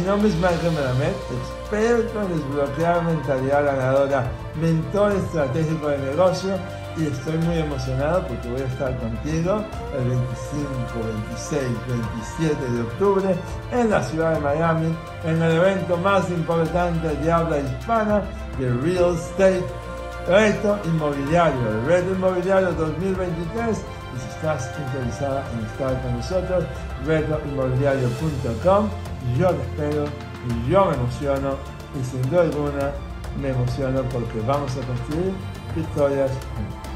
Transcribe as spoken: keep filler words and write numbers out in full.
nombre es Michael Melamed, experto en desbloquear mentalidad ganadora, mentor estratégico de negocio, y estoy muy emocionado porque voy a estar contigo el veinticinco, veintiséis, veintisiete de octubre en la ciudad de Miami, en el evento más importante de habla hispana de Real Estate, Reto Inmobiliario, el Reto Inmobiliario dos mil veintitrés. Y si estás interesada en estar con nosotros, reto inmobiliario punto com. Yo te espero, y yo me emociono, y sin duda alguna me emociono porque vamos a construir victorias juntos.